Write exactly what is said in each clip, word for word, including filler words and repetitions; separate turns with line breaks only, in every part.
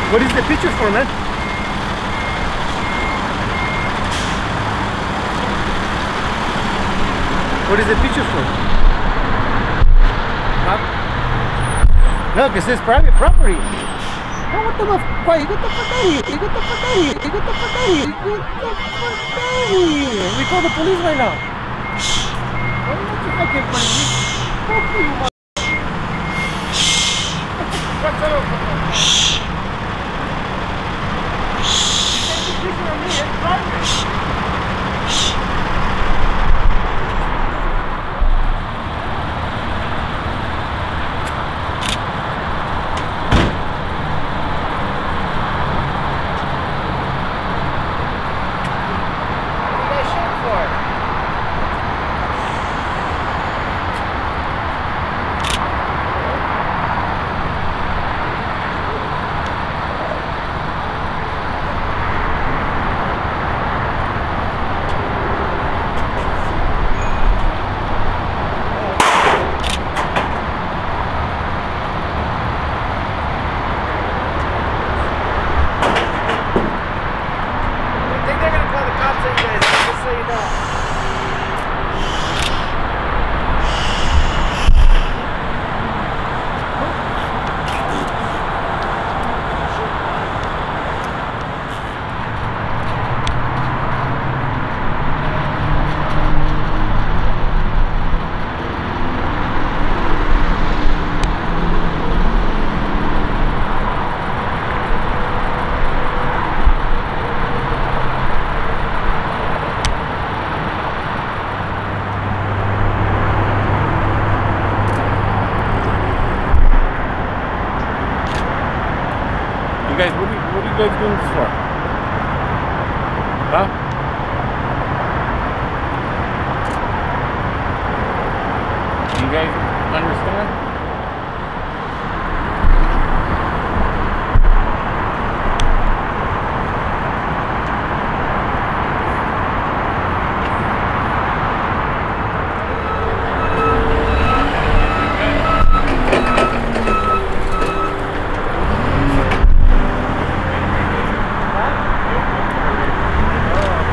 What is the picture for, man? What is the picture for? Huh? Look, it says private property. Oh, what the fuck? Why? You get the fuck out of here. You get the fuck out of here. You get the fuck out of here. You get the fuck out of here. We call the police right now. Why don't you fucking find me? Fuck you, man. What's up? You take the picture of me. It's private. Guys, what are, you, what are you guys doing this for? Huh? Do you guys understand?
Oh.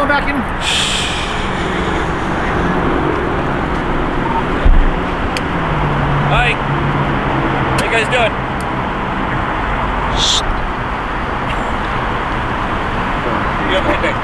going back in.
Hi. How you guys doing? You have a good day.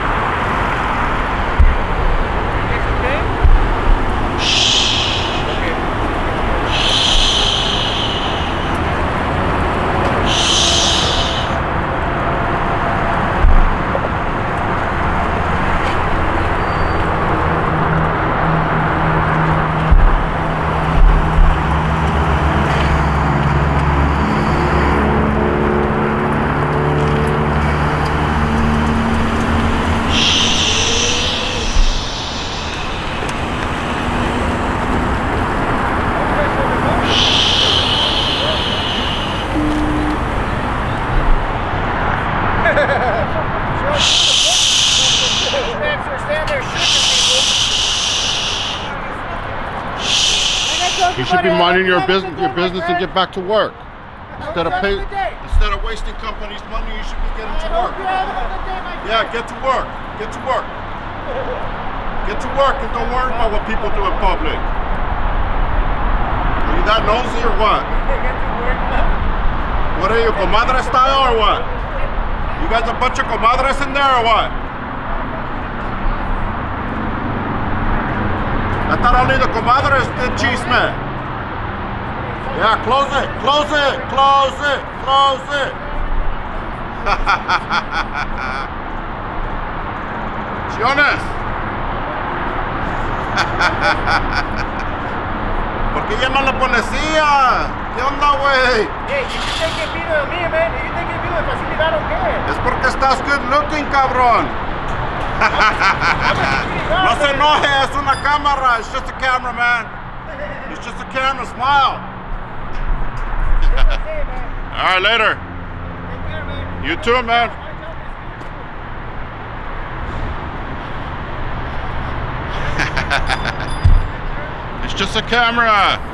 You should be minding your business, your business, and get back to work. Instead of pay, instead of wasting companies' money, you should be getting to work. Yeah, get to work. Get to work. Get to work, and don't worry about what people do in public. Are you that nosy or what? What are you, comadre style or what? You guys a bunch of comadres in there or what? I thought only the comadres did chisme. Yeah, close it, close it, close it, close it. Chiones. ¿Por qué llaman a la policía? ¿Qué onda, güey?
Hey, you think it video of me, man? You think it video de facilidad o qué?
Es porque estás good looking, cabrón. No se enoje, es una cámara. It's just a camera, man. It's just a camera. Smile. All right, later. You too, man. It's just a camera.